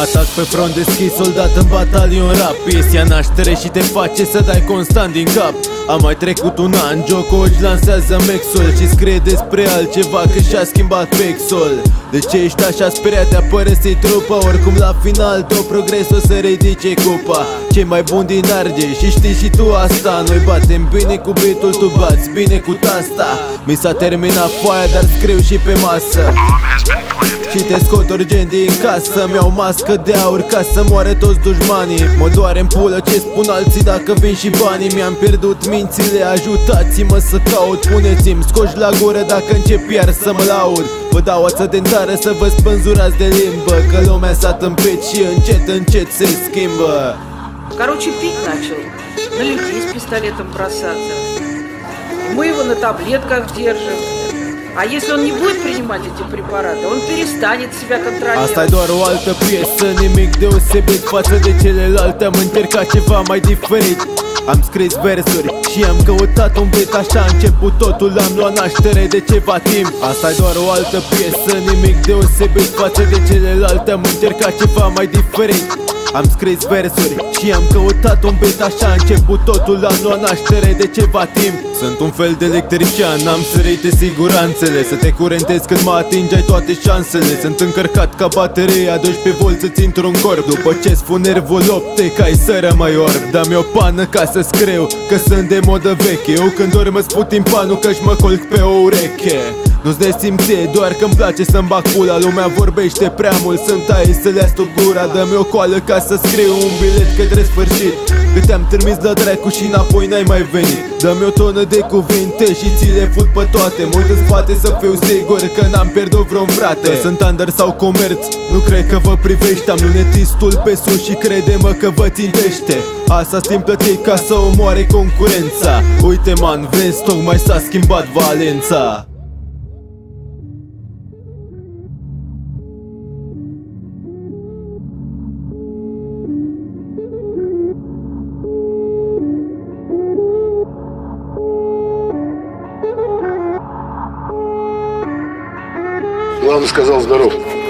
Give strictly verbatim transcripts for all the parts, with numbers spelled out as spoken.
Atac pe front deschis, soldat în batalion rap. Piesa naștere și te face să dai constant din cap. Am mai trecut un an, Joko își lansează mexul și scrie despre altceva, că și-a schimbat pexul. De ce ești așa speriat, te-a părăsit trupa? Oricum la final tot progres o să ridice cupa. Cei mai buni din Argeș și știi și tu asta. Noi batem bine cu beatul, tu bați bine cu tasta. Mi s-a terminat foaia, dar scriu și pe masă și te scot urgent din casă. Mi-au mască de aur ca să moare toți dușmanii. Mă doare-n pulă ce spun alții dacă vin și banii. Mi-am pierdut mințile, ajutați-mă să caut. Puneți-mi scoși la gură dacă încep iar să mă laud. Vă dau ață dentară să vă spânzurați de limbă, că lumea s-a tâmpit și încet încet se schimbă. Короче, пить начал. На людей с пистолетом бросаться. Мы его на таблетках держим. А если он не будет принимать эти препараты, он перестанет себя контролировать. Asta e doar o altă piesă, nimic deosebit față de celelalte. Am încercat ceva mai diferit. Am scris versuri și am căutat un beat, așa a început totul. Am luat naștere de ceva timp. Asta e doar o altă piesă, nimic deosebit față de celelalte. Am încercat ceva mai diferit. Am scris versuri și am căutat un beat, așa a început totul. Am luat naștere de ceva timp. Sunt un fel de electrician, am sărite siguranțele. Să te curentezi când mă atingi, ai toate șansele. Sunt încărcat ca bateria, doisprezece volți îți intru în corp. După ce spun nervul opte, ca ai să rămâi orb. Dă-mi o pană ca să scriu, că sunt de modă veche. Eu când dorm îți put timpanul, că-și mă colc pe o ureche. Nu-ți dai simțe, doar că-mi place să-mi bag pula. Lumea vorbește prea mult, sunt aici să le astup gura. Dă-mi o coală ca să scriu un bilet către sfârșit. Că te-am trimis la dracu și înapoi n-ai mai venit. Dă-mi o tonă de cuvinte și ți le fut pe toate. Mă uit în spate să fiu sigur că n-am pierdut vreun frate. Că sunt under sau comerț, nu cred că vă privește. Am lunetistul pe sus și crede-mă că vă țintește. Asta simt plătit ca să omoare concurența. Uite man, vezi, tocmai s-a schimbat Valența. Главное, сказал здоров.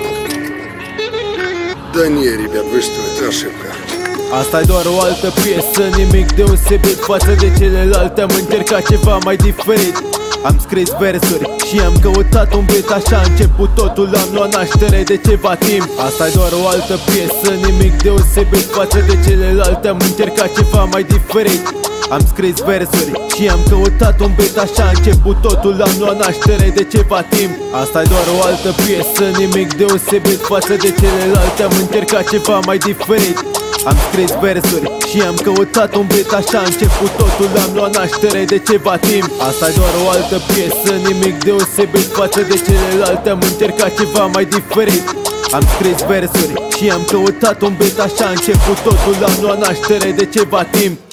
Да не, ребят, вы что, это ошибка. Asta e doar o altă piesă, nimic deosebit față de celelalte. Am încercat ceva mai diferit. Am scris versuri și am căutat un beat, așa a început totul. Am luat naștere de ceva timp. Asta e doar o altă piesă, nimic deosebit față de celelalte. Am încercat ceva mai diferit. Am scris versuri și am căutat un beat, așa a început totul. Am luat naștere de ceva timp. Asta e doar o altă piesă, nimic deosebit față de celelalte. Am încercat ceva mai diferit. Am scris versuri și am căutat un beat, așa a început totul. Am luat naștere de ceva timp. Asta e doar o altă piesă, nimic deosebit față de celelalte. Am încercat ceva mai diferit. Am scris versuri și am căutat un beat, așa a început totul. Am luat naștere de ceva timp.